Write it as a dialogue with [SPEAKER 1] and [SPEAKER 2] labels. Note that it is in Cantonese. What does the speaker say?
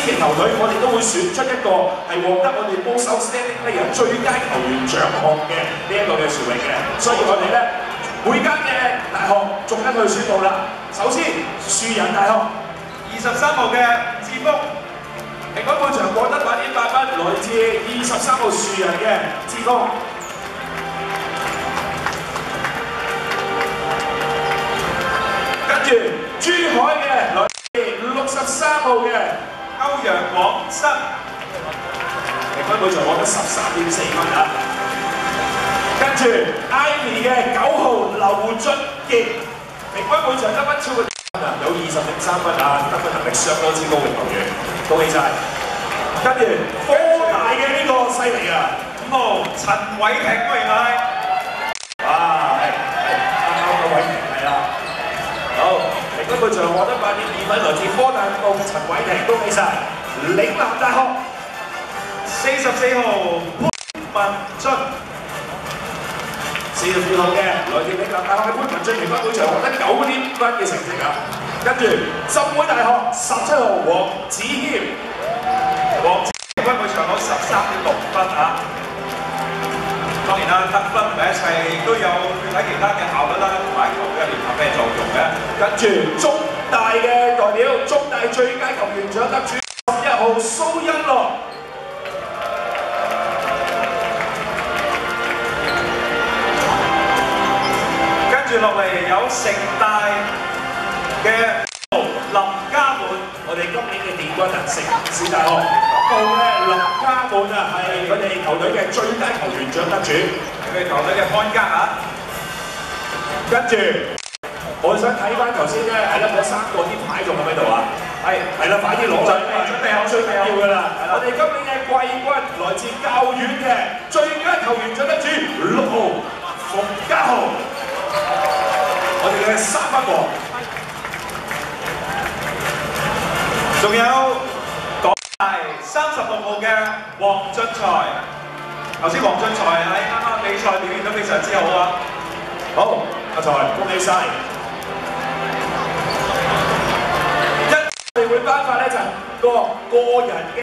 [SPEAKER 1] 嘅球隊，我哋都會選出一個係獲得我哋most outstanding player 最佳球員獎項嘅呢一個嘅殊榮嘅，所以我哋咧每間嘅大學逐一去宣佈啦。首先，樹仁大學23號嘅志峰，平均每場獲得8.8分，來自23號樹仁嘅志峰。跟住珠海嘅來自63號嘅歐陽廣生，平均每場獲得13.4分啊。跟住 Ivy 嘅9號劉俊傑，平均每場得分超過分啊，有20.3分啊，得分能力相當之高嘅球員，恭喜晒！跟住科大嘅呢個犀利啊，5號陳偉霆，歡迎佢。啊，係啱嘅偉霆係啦。好，平均每場獲得8.2分，來自科大5號陳偉霆，恭喜晒！嶺南大學44號潘文俊。44號嘅來自嶺南大學嘅潘文俊，平均每場獲得9.5分嘅成績啊！跟住浸會大學17號黃子謙，黃子謙平均每場攞13.6分啊！當然啦，得分唔係一切，都有睇其他嘅效率啦，同埋球隊嘅聯合嘅作用嘅。跟住中大嘅代表，中大最佳球員獎得主11號蘇欣樂。落嚟有城大嘅林嘉滿，我哋今年嘅殿軍啊，城市大學到咧林嘉滿啊，係佢哋球隊嘅最佳球員獎得主，係佢哋球隊嘅看家嚇。跟住，我想睇翻頭先咧，係啦，嗰3個啲牌仲喺咪度啊？係啦，快啲攞啦！準備好最緊要㗎啦！我哋今年嘅季軍來自教院嘅最佳球員獎得主6號馮家豪。我哋嘅3分王，仲有港大36號嘅黃俊才。頭先黃俊才喺啱啱比賽表現得非常之好啊！好，阿才，恭喜晒！我哋會頒發咧就係個人嘅。